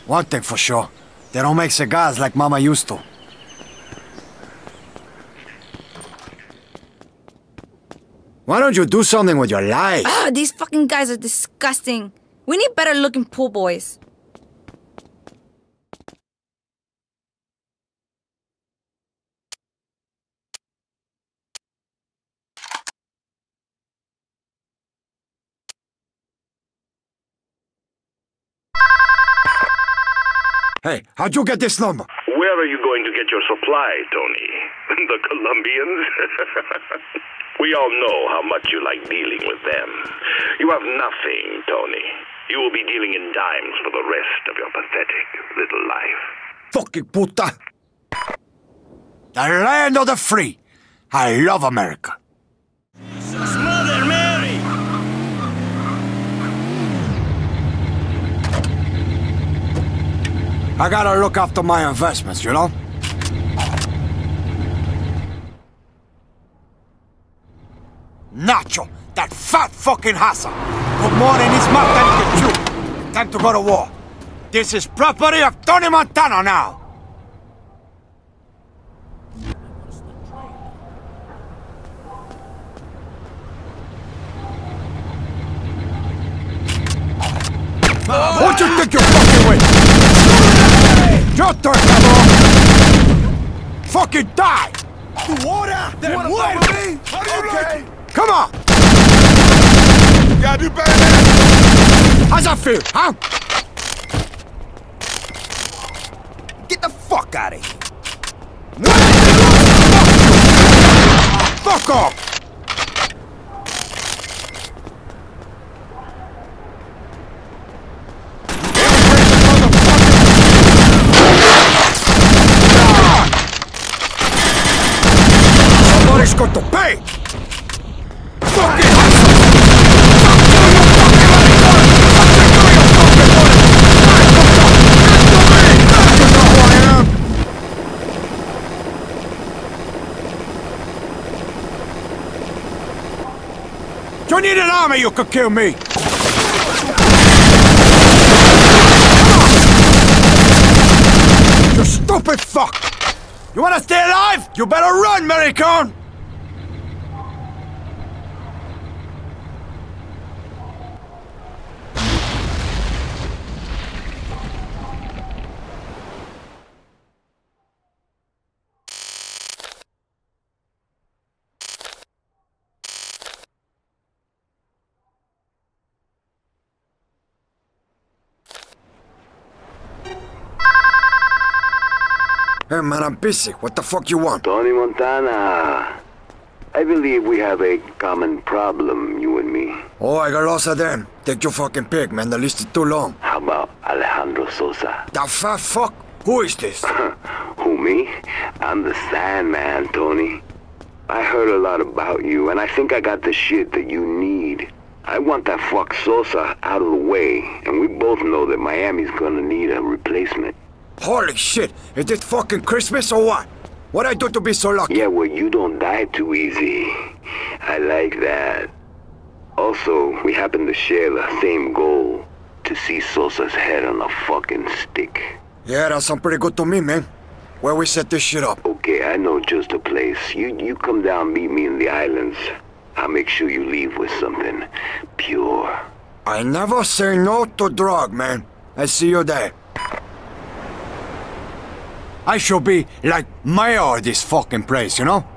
One thing for sure, they don't make cigars like Mama used to. Why don't you do something with your life? Ah, these fucking guys are disgusting. We need better looking pool boys. Hey, how'd you get this number? Where are you going to get your supply, Tony? The Colombians? We all know how much you like dealing with them. You have nothing, Tony. You will be dealing in dimes for the rest of your pathetic little life. Fucking puta! The land of the free. I love America. Mother Mary! I gotta look after my investments, you know? Nacho, that fat fucking hassa, put more in his mouth than he can chew. Time to go to war. This is property of Tony Montana now. What you think you're fucking with? Your turn, cabrón! Fucking die! Water! Then what? Okay! Come on! You gotta do better than that! How's that feel, huh? Get the fuck out of here! Fuck off! Somebody's got to pay! Fucking you need an army you could kill me! You stupid fuck! You wanna stay alive? You better run, American! Hey man, I'm busy. What the fuck you want? Tony Montana. I believe we have a common problem, you and me. Oh, I got lost of them. Take your fucking pick, man. The list is too long. How about Alejandro Sosa? The fat fuck? Who is this? Who, me? I'm the Sandman, Tony. I heard a lot about you, and I think I got the shit that you need. I want that fuck Sosa out of the way, and we both know that Miami's gonna need a replacement. Holy shit! Is this fucking Christmas or what? What'd I do to be so lucky? Yeah, well, you don't die too easy. I like that. Also, we happen to share the same goal. To see Sosa's head on a fucking stick. Yeah, that sounds pretty good to me, man. Where we set this shit up? Okay, I know just a place. You come down, meet me in the islands. I'll make sure you leave with something pure. I never say no to drug, man. I see you there. I should be like mayor of this fucking place, you know?